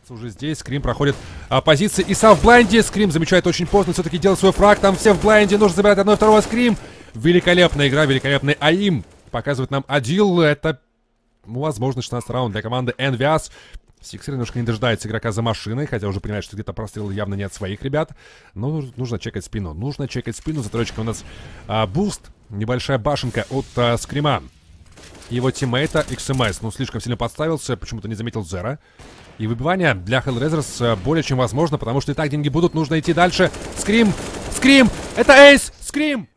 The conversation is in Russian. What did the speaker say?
Уже здесь Скрим проходит позиции и сам в блайнде. Скрим замечает очень поздно, все-таки делает свой фраг. Там все в блайнде, нужно забирать одно и второго. Скрим. Великолепная игра, великолепный АИМ. Показывает нам Адил. Это, возможно, 16 раунд для команды Envious. Сиксер немножко не дожидается игрока за машиной, хотя уже понимает, что где-то прострел явно не от своих ребят. Но нужно чекать спину. Нужно чекать спину. За троечкой у нас буст. Небольшая башенка от Скрима. Его тиммейта XMS. Ну, слишком сильно подставился. Почему-то не заметил Зера. И выбивание для Hellraisers более чем возможно, потому что и так деньги будут. Нужно идти дальше. Скрим! Скрим! Это эйс! Скрим!